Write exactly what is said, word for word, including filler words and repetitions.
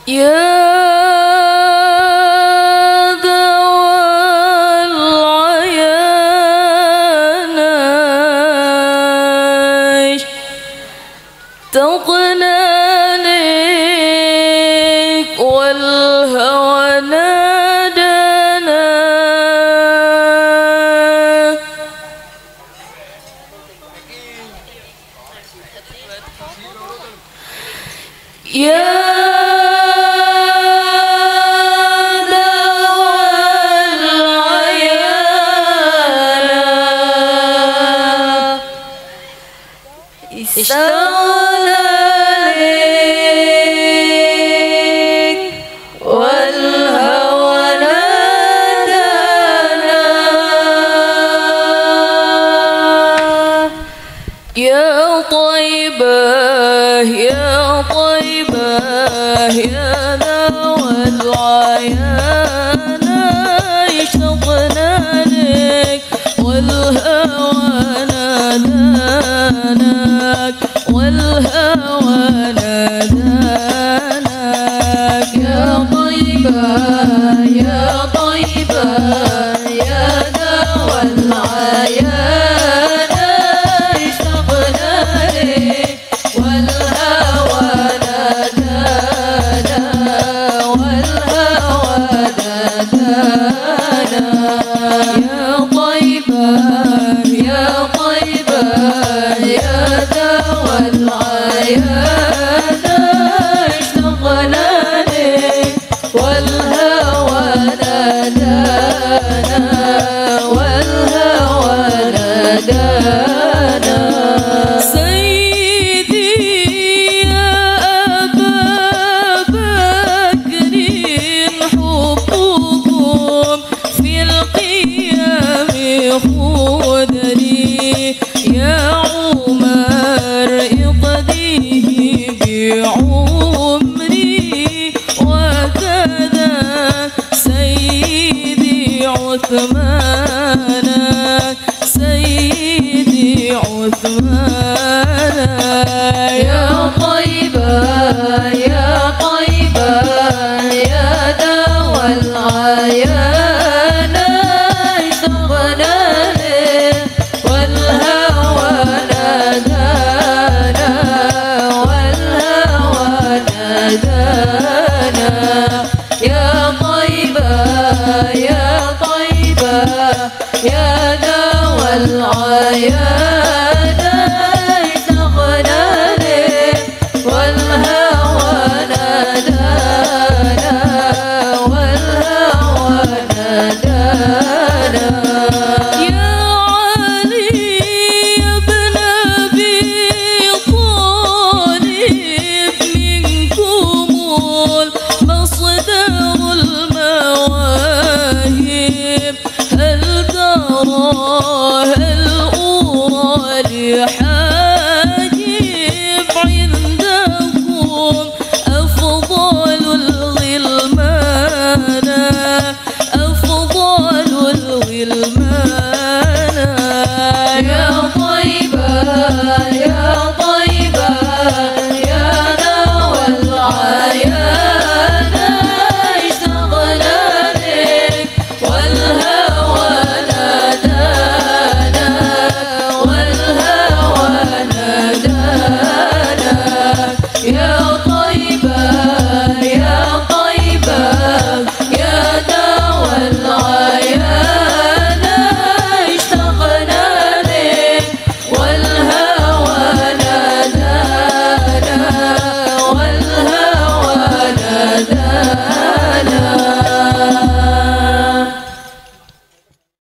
يا ذوى العيان اشتقنا لك والهوى نادانا يا اشتغلنا لك والهوى نادانا يا طيبة يا طيبة يا ذوى العيان اشتقنا لك والهوى نادانا والهوى ناداناك يا طيبة يا طيبة يا ذوى العيان اشتقنا لك والهوى نادانا والهوى نادانا يا طيبة يا طيبة يا ذوى العيان اشتقنا لك والهوى نادانا والهوى نادانا سيدي يا أبا بكر حبكم في القيام خذني يا عمر اقضيه بعمري وكذا سيدي عثمان سيدي عثمان يا طيبة يا طيبة يا ذوى العيان اشتقنا لك والهوى نادانا والهوى نادانا يا طيبة يا طيبة يا ذوى العيان